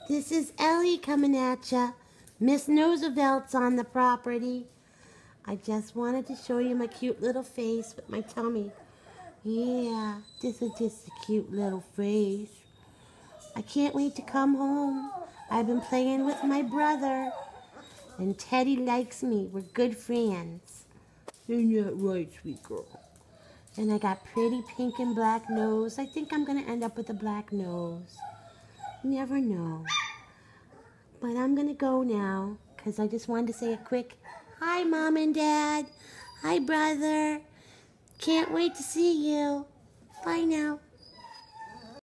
This is Ellie coming at ya. Miss Roosevelt's on the property. I just wanted to show you my cute little face with my tummy. Yeah, this is just a cute little face. I can't wait to come home. I've been playing with my brother. And Teddy likes me. We're good friends. Isn't that right, sweet girl? And I got pretty pink and black nose. I think I'm going to end up with a black nose. Never know. But I'm going to go now because I just wanted to say a quick hi, Mom and Dad. Hi, brother. Can't wait to see you. Bye now.